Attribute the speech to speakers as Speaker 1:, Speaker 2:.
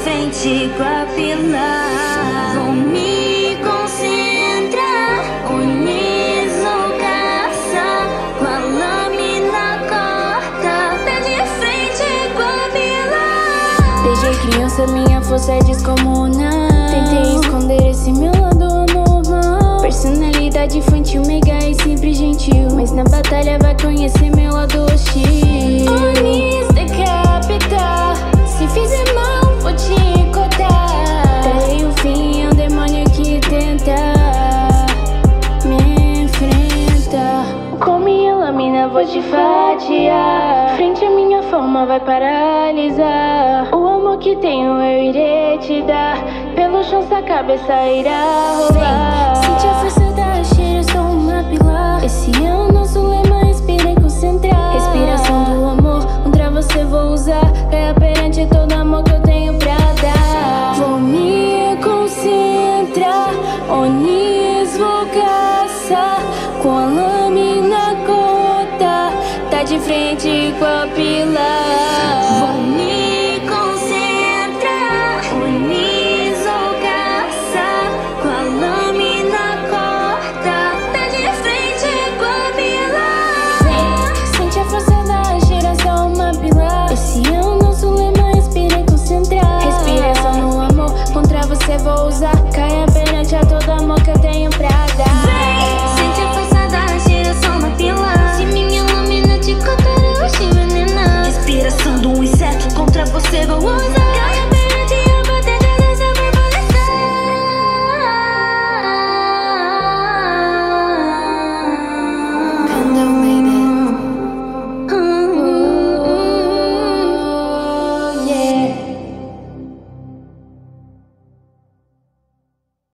Speaker 1: frente com a pilar. Vou me concentrar, uníssono caça, com a lâmina corta, pé de frente com a pilar.
Speaker 2: Desde criança minha força é descomunal. Tentei esconder esse meu lado anormal. Personalidade infantil, mega e sempre gentil, mas na batalha vai conhecer meu lado hostil. Unis decapitar, se fizer mal vou te cortar. Até o fim é um demônio que tenta me enfrentar. Com minha lâmina vou te fatiar, frente à minha forma vai paralisar. O amor que tenho eu irei te dar, pelo chão sua cabeça irá rolar. Sente a força da cheira, sou uma pilar. Esse é o nosso lema, respira e concentrar. Respiração do amor, contra você vou usar, caia perante